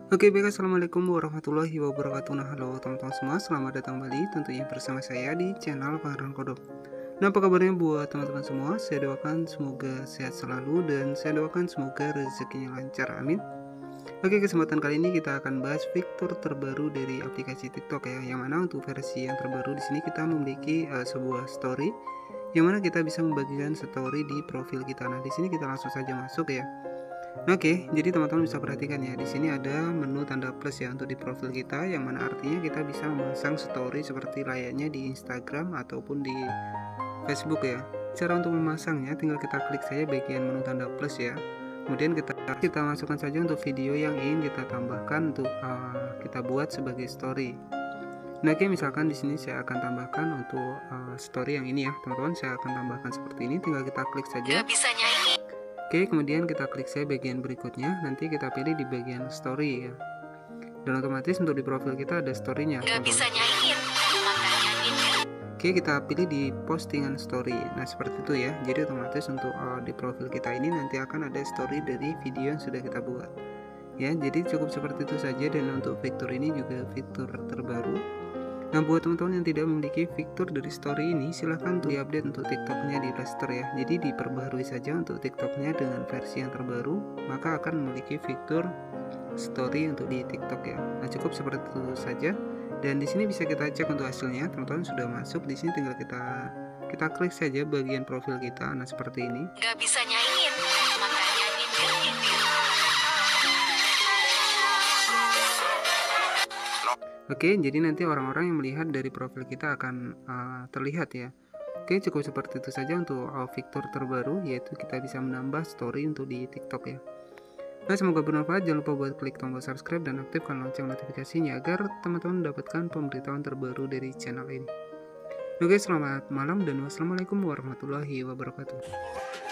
Oke, baik, assalamualaikum warahmatullahi wabarakatuh. Nah, halo teman-teman semua, selamat datang kembali tentunya bersama saya di channel Pangeran Kodok. Nah, apa kabarnya buat teman-teman semua? Saya doakan semoga sehat selalu dan saya doakan semoga rezekinya lancar, amin. Oke, kesempatan kali ini kita akan bahas fitur terbaru dari aplikasi TikTok ya, yang mana untuk versi yang terbaru di sini kita memiliki sebuah story, yang mana kita bisa membagikan story di profil kita. Nah, di sini kita langsung saja masuk ya. Oke, jadi teman-teman bisa perhatikan ya, di sini ada menu tanda plus ya untuk di profil kita, yang mana artinya kita bisa memasang story seperti layaknya di Instagram ataupun di Facebook ya. Cara untuk memasangnya tinggal kita klik saja bagian menu tanda plus ya. Kemudian kita masukkan saja untuk video yang ingin kita tambahkan untuk kita buat sebagai story. Nah, oke, misalkan di sini saya akan tambahkan untuk story yang ini ya, teman-teman. Saya akan tambahkan seperti ini, tinggal kita klik saja. Oke, kemudian kita klik saya bagian berikutnya, nanti kita pilih di bagian story ya. Dan otomatis untuk di profil kita ada story-nya. Oke, kita pilih di postingan story. Nah, seperti itu ya. Jadi otomatis untuk di profil kita ini nanti akan ada story dari video yang sudah kita buat. Ya, jadi cukup seperti itu saja, dan untuk fitur ini juga fitur terbaru. Nah, buat teman-teman yang tidak memiliki fitur dari story ini, silahkan untuk diupdate untuk TikToknya di Play Store ya. Jadi diperbaharui saja untuk TikToknya dengan versi yang terbaru, maka akan memiliki fitur story untuk di TikTok ya. Nah, cukup seperti itu saja. Dan di sini bisa kita cek untuk hasilnya, teman-teman sudah masuk. Di sini tinggal kita klik saja bagian profil kita. Nah, seperti ini. Gak bisa nyanyiin, makanya nyindir. Oke, jadi nanti orang-orang yang melihat dari profil kita akan terlihat ya. Oke, cukup seperti itu saja untuk fitur terbaru, yaitu kita bisa menambah story untuk di TikTok ya. Nah, semoga bermanfaat. Jangan lupa buat klik tombol subscribe dan aktifkan lonceng notifikasinya agar teman-teman mendapatkan pemberitahuan terbaru dari channel ini. Oke, selamat malam dan wassalamualaikum warahmatullahi wabarakatuh.